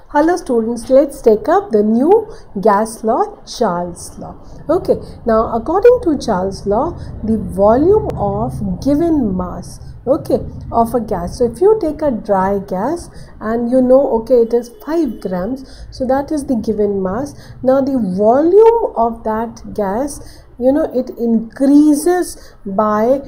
Hello students, let's take up the new gas law, Charles law. Okay, now according to Charles law, the volume of given mass, okay, of a gas. So if you take a dry gas and you know, okay, it is 5 grams, so that is the given mass. Now the volume of that gas, you know, it increases by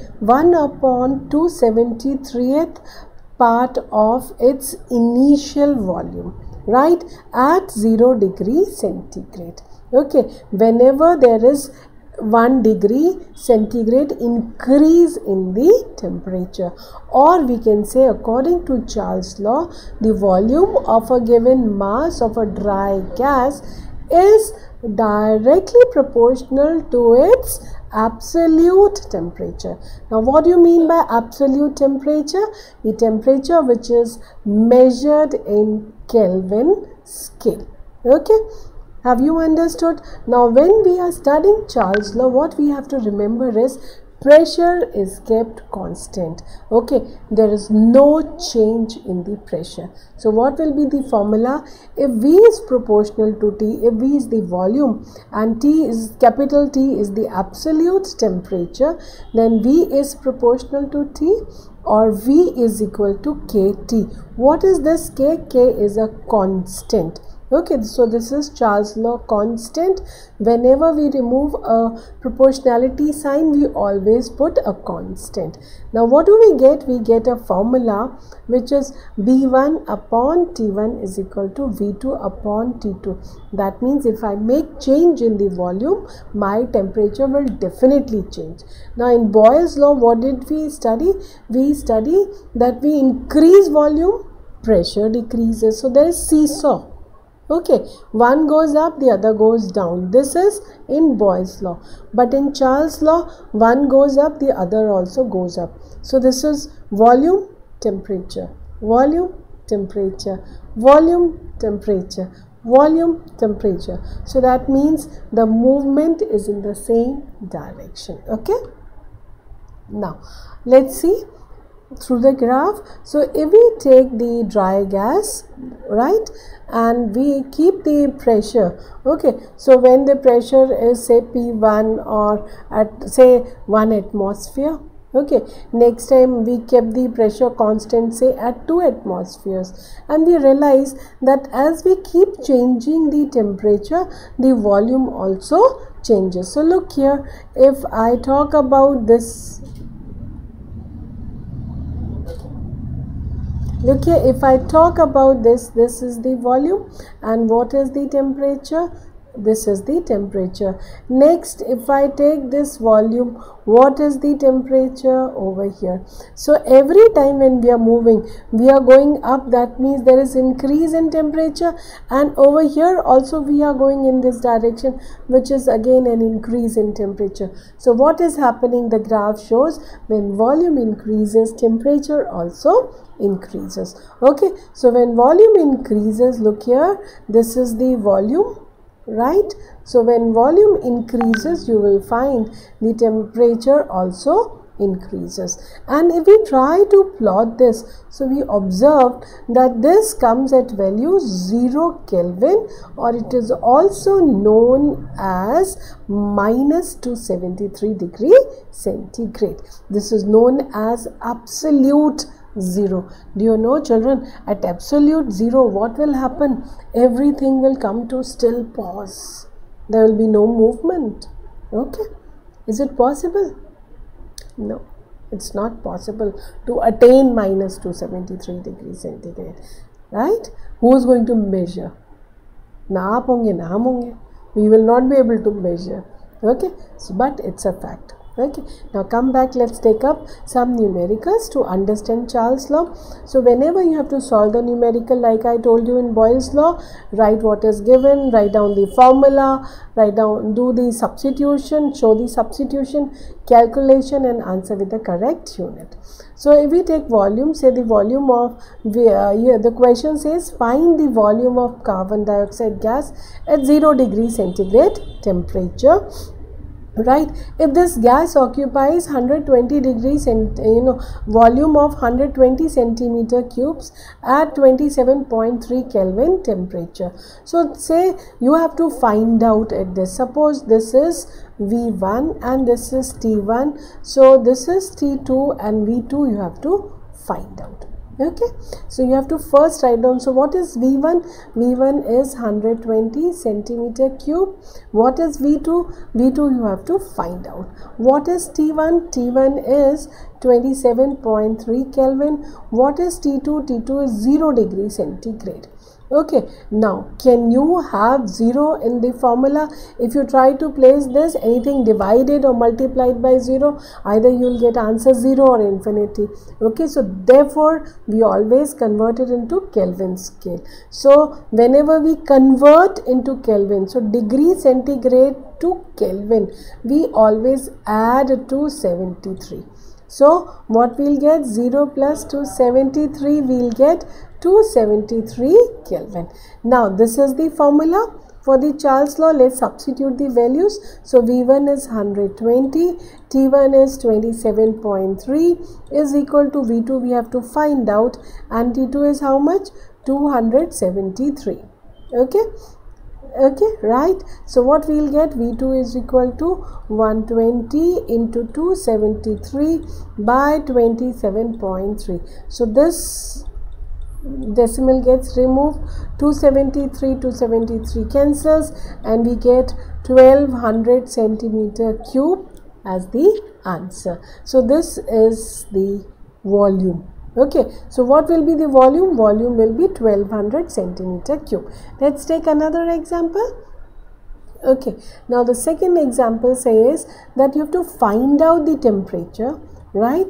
1/273th part of its initial volume, right, at 0 degree centigrade. Okay, whenever there is 1 degree centigrade increase in the temperature, or we can say according to Charles law, the volume of a given mass of a dry gas is directly proportional to its absolute temperature. Now what do you mean by absolute temperature? The temperature which is measured in Kelvin scale. Okay, have you understood? Now when we are studying Charles law, what we have to remember is pressure is kept constant. Okay, there is no change in the pressure. So what will be the formula? If V is proportional to T, if V is the volume and T is capital T is the absolute temperature, then V is proportional to T, or V is equal to KT. What is this K? K is a constant. Okay, so this is Charles law constant. Whenever we remove a proportionality sign, we always put a constant. Now what do we get? We get a formula which is V1 upon T1 is equal to V2 upon T2. That means if I make change in the volume, my temperature will definitely change. Now in Boyle's law, what did we study? We study that we increase volume, pressure decreases. So there is seesaw. Okay, one goes up, the other goes down. This is in Boyle's law. But in Charles law, one goes up, the other also goes up. So this is volume, temperature, volume, temperature, volume, temperature, volume, temperature. So that means the movement is in the same direction. Okay. Now let's see through the graph. So if we take the dry gas, right, and we keep the pressure, okay, so when the pressure is say P1 or at say 1 atmosphere, okay, next time we kept the pressure constant say at 2 atmospheres, and we realize that as we keep changing the temperature, the volume also changes. So look here, if I talk about this, look here, if I talk about this, this is the volume, and what is the temperature? This is the temperature. Next, if I take this volume, what is the temperature over here? So every time when we are moving, we are going up, that means there is increase in temperature, and over here also we are going in this direction, which is again an increase in temperature. So what is happening? The graph shows when volume increases, temperature also increases. Okay, so when volume increases, look here, this is the volume, right? So when volume increases, you will find the temperature also increases. And if we try to plot this, so we observed that this comes at value 0 Kelvin, or it is also known as -273 degree centigrade. This is known as absolute zero. Do you know, children, at absolute zero what will happen? Everything will come to still pause. There will be no movement. Okay, is it possible? No, it's not possible to attain -273 degrees centigrade, right? Who is going to measure? Na aap honge, na hum honge. We will not be able to measure. Okay, so, but it's a fact. Okay, now come back, let's take up some numericals to understand Charles law. So whenever you have to solve the numerical, like I told you in Boyle's law, write what is given, write down the formula, write down, do the substitution, show the substitution, calculation, and answer with the correct unit. So if we take volume, say the volume of, here the question says find the volume of carbon dioxide gas at 0 degree centigrade temperature. right? If this gas occupies 120 degrees and volume of 120 centimeter cubes at 27.3 Kelvin temperature. So say you have to find out at this. Suppose this is V1 and this is T1. So this is T2 and V2 you have to find out. Okay, so you have to first write down. So what is V1? V1 is 120 centimeter cube. What is V2? V2 you have to find out. What is T1? T1 is 27.3 Kelvin. What is T2? T2 is 0 degree centigrade. Okay, now can you have 0 in the formula? If you try to place this, anything divided or multiplied by 0, either you will get answer 0 or infinity. Okay, so therefore we always convert it into Kelvin scale. So whenever we convert into Kelvin, so degree centigrade to Kelvin, we always add 273. So what we'll get? 0 plus 273, we'll get 273 Kelvin. Now this is the formula for the Charles law. Let's substitute the values. So V1 is 120, T1 is 27.3 is equal to V2 we have to find out, and T2 is how much? 273. Okay, right? So what we'll get? V2 is equal to 120 into 273 by 27.3. So this decimal gets removed, 273 cancels, and we get 1200 centimeter cube as the answer. So this is the volume. Okay, so what will be the volume? Volume will be 1200 centimeter cube. Let's take another example. Okay, now the second example says that you have to find out the temperature, right?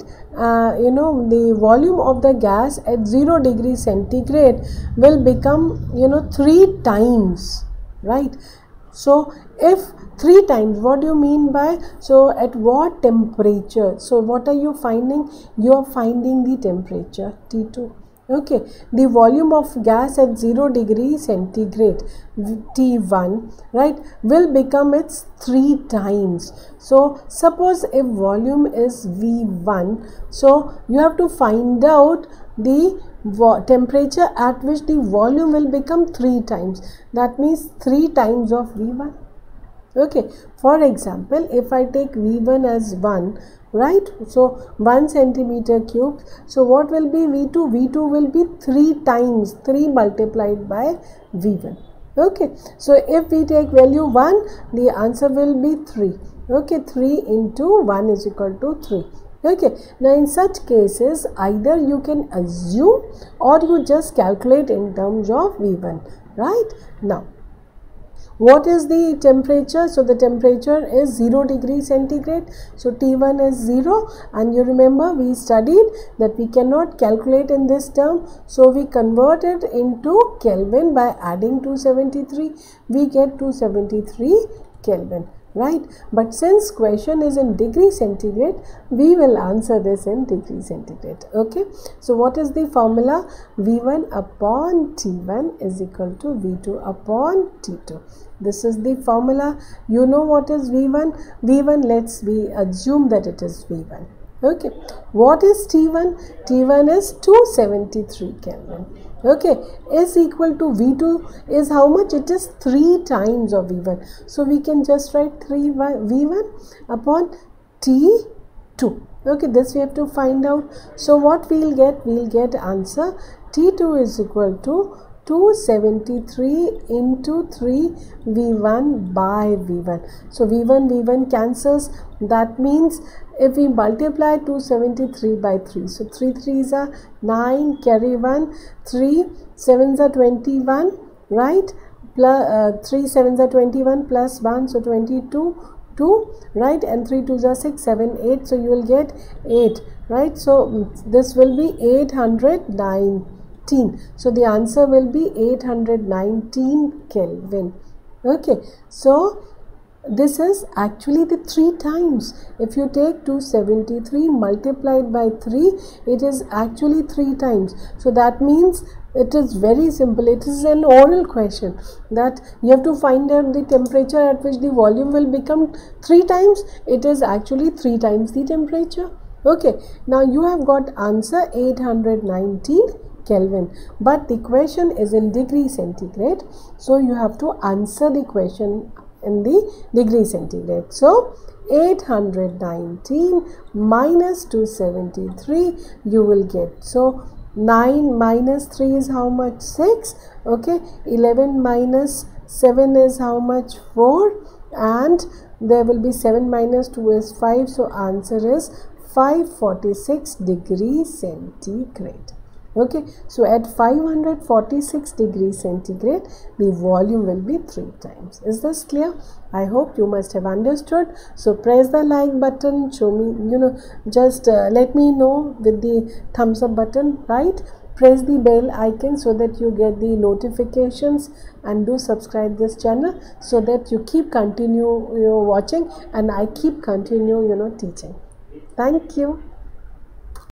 The volume of the gas at 0 degree centigrade will become 3 times, right? So if 3 times, what do you mean by? So at what temperature? So what are you finding? You are finding the temperature T2. Okay, the volume of gas at 0 degree centigrade T1, right, will become its 3 times. So suppose if volume is V1, so you have to find out the temperature at which the volume will become 3 times. That means 3 times of V1. Okay, for example, if I take V1 as 1, right, so 1 centimeter cube, so what will be V2? V2 will be 3 times, 3 multiplied by V1. Okay, so if we take value 1, the answer will be 3. Okay, 3 into 1 is equal to 3. Okay, now in such cases, either you can assume or you just calculate in terms of V1, right? Now, what is the temperature? So the temperature is 0 degree centigrade. So T1 is 0, and you remember we studied that we cannot calculate in this term. So we convert it into Kelvin by adding 273. We get 273 Kelvin. Right, but since question is in degree centigrade, we will answer this in degree centigrade. Okay, so what is the formula? V1 upon T1 is equal to V2 upon T2. This is the formula. You know what is V1? V1, we assume that it is V1. Okay, what is T1? T1 is 273 Kelvin. Okay, is equal to V2 is how much? It is 3 times of V1. So we can just write 3 V1 upon T2. Okay, this we have to find out. So what we'll get? We'll get answer T2 is equal to 273 into 3 V1 by V1. So V1 cancels. That means if we multiply 273 by 3, so 3 3s are 9, carry 1, 3 7s are 21, right? Plus 3 7s are 21 plus 1, so 22, 2, right? And 3 2s are 6, 7, 8, so you will get 8, right? So this will be 819. So the answer will be 819 Kelvin. Okay, so this is actually the 3 times. If you take 273 multiplied by 3, it is actually 3 times. So that means It is very simple. It is an oral question that you have to find out the temperature at which the volume will become 3 times. It is actually 3 times the temperature. Okay, now you have got answer 819 Kelvin, but the question is in degree centigrade, so you have to answer the question in the degree centigrade. So 819 minus 273 you will get. So 9 minus 3 is how much? 6. Okay, 11 minus 7 is how much? 4. And there will be 7 minus 2 is 5. So answer is 546 degrees centigrade. Okay, so at 546 degrees centigrade, the volume will be 3 times. Is this clear? I hope you must have understood. So press the like button, show me, just let me know with the thumbs up button, right? Press the bell icon so that you get the notifications, and do subscribe this channel so that you keep continue watching and I keep continue teaching. Thank you.